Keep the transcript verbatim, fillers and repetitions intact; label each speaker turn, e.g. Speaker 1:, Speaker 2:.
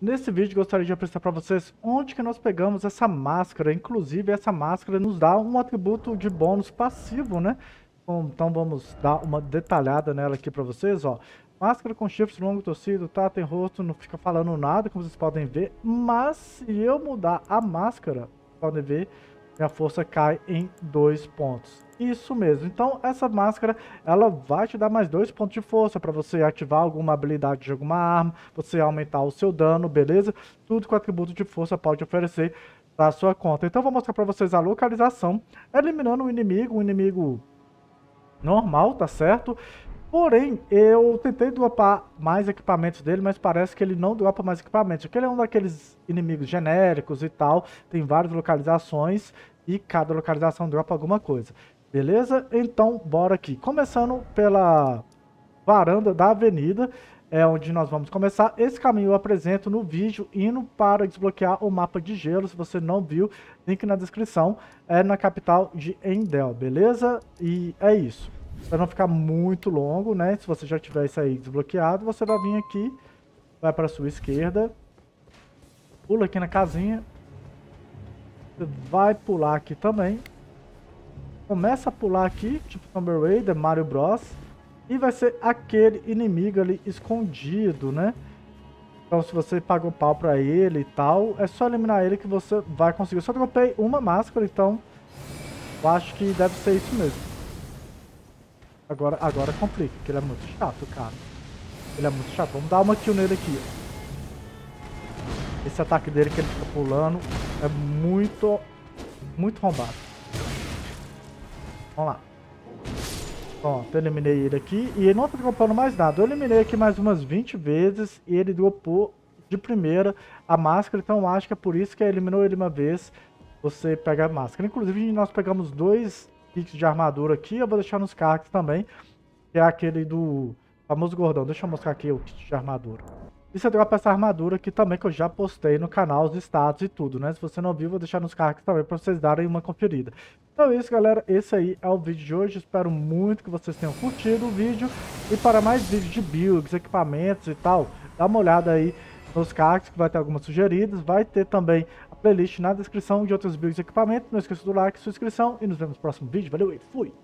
Speaker 1: Nesse vídeo gostaria de apresentar para vocês onde que nós pegamos essa máscara. Inclusive essa máscara nos dá um atributo de bônus passivo, né? Bom, então vamos dar uma detalhada nela aqui para vocês, ó. Máscara com chifres longo torcido, tá? Tem rosto, não fica falando nada, como vocês podem ver. Mas se eu mudar a máscara, podem ver, minha força cai em dois pontos. Isso mesmo. Então essa máscara, ela vai te dar mais dois pontos de força para você ativar alguma habilidade de alguma arma, você aumentar o seu dano, beleza? Tudo que o atributo de força pode oferecer para sua conta. Então eu vou mostrar para vocês a localização, eliminando o inimigo, um inimigo normal, tá certo? Porém, eu tentei dropar mais equipamentos dele, mas parece que ele não dropa mais equipamentos. Porque ele é um daqueles inimigos genéricos e tal, tem várias localizações e cada localização dropa alguma coisa. Beleza? Então, bora aqui. Começando pela varanda da avenida, é onde nós vamos começar. Esse caminho eu apresento no vídeo, indo para desbloquear o mapa de gelo. Se você não viu, link na descrição. É na capital de Endel, beleza? E é isso. Para não ficar muito longo, né? Se você já tiver isso aí desbloqueado, você vai vir aqui, vai para a sua esquerda, pula aqui na casinha, você vai pular aqui também, começa a pular aqui, tipo Tomb Raider, Mario Bros, e vai ser aquele inimigo ali escondido, né? Então se você pagou pau para ele e tal, é só eliminar ele que você vai conseguir. Eu só dropei uma máscara, então eu acho que deve ser isso mesmo. Agora, agora complica, porque ele é muito chato, cara. Ele é muito chato. Vamos dar uma kill nele aqui, ó. Esse ataque dele que ele fica pulando é muito, muito roubado. Vamos lá. Pronto, eliminei ele aqui. E ele não tá dropando mais nada. Eu eliminei aqui mais umas vinte vezes e ele dropou de primeira a máscara. Então eu acho que é por isso que eliminou ele uma vez. Você pega a máscara. Inclusive nós pegamos dois kits de armadura aqui, eu vou deixar nos cards também, que é aquele do famoso gordão. Deixa eu mostrar aqui o kit de armadura. E você dropa essa armadura aqui também, que eu já postei no canal, os status e tudo, né? Se você não viu, vou deixar nos cards também para vocês darem uma conferida. Então é isso, galera. Esse aí é o vídeo de hoje. Espero muito que vocês tenham curtido o vídeo. E para mais vídeos de builds, equipamentos e tal, dá uma olhada aí nos cards, que vai ter algumas sugeridas. Vai ter também a playlist na descrição de outros builds e equipamentos. Não esqueça do like, sua inscrição e nos vemos no próximo vídeo. Valeu e fui!